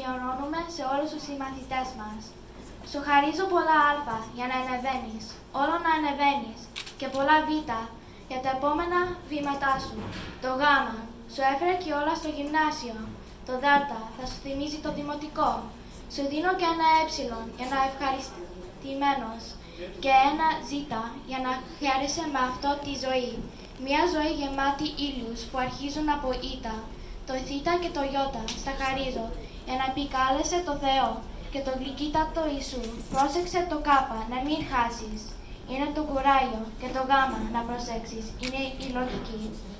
αφιερώνουμε σε όλους τους συμμαθητές μας. Σου χαρίζω πολλά Α για να ανεβαίνεις, όλο να ανεβαίνεις και πολλά Β για τα επόμενα βήματά σου. Το Γ σου έφερε και όλα στο γυμνάσιο. Το Δ θα σου θυμίζει το δημοτικό. Σου δίνω και ένα Ε για να ευχαριστημένος και ένα Ζ για να χαίρεσαι με αυτό τη ζωή. Μια ζωή γεμάτη ήλιους που αρχίζουν από Ήτα. Το Θ και το Ι στα χαρίζω για να επικάλεσαι το Θεό και το γλυκύτατο Ιησού. Πρόσεξε το Κ να μην χάσεις. Είναι το κουράγιο και το Γ να προσέξεις. Είναι η λογική.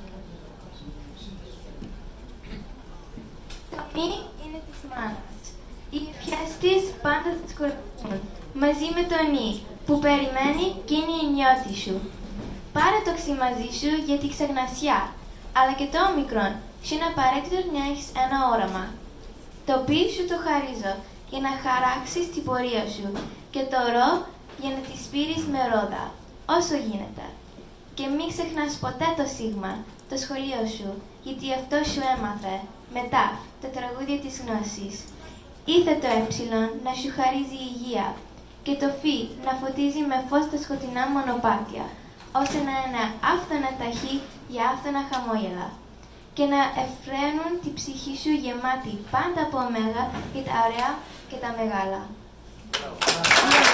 Το Μη είναι της μάνας. Οι ευχές της πάντα θα σκορπούν, μαζί με το Νι που περιμένει κι είναι η νιώτη σου. Πάρε το Ξ μαζί σου για τη ξεγνασιά, αλλά και το όμικρον σου είναι απαραίτητο να έχεις ένα όραμα. Το Πι σου το χαρίζω για να χαράξεις την πορεία σου και το Ρο για να τη σπείρεις με ρόδα, όσο γίνεται. Και μην ξεχνάς ποτέ το Σίγμα, το σχολείο σου, γιατί αυτό σου έμαθε, μετά, τα τραγούδια της γνώσης. Ήθε το Ε να σου χαρίζει υγεία και το Φ να φωτίζει με φως τα σκοτεινά μονοπάτια, ώστε να είναι άφθονα ταχύ για άφθονα χαμόγελα και να εφραίνουν τη ψυχή σου γεμάτη πάντα από ωμέγα για τα ωραία και τα μεγάλα.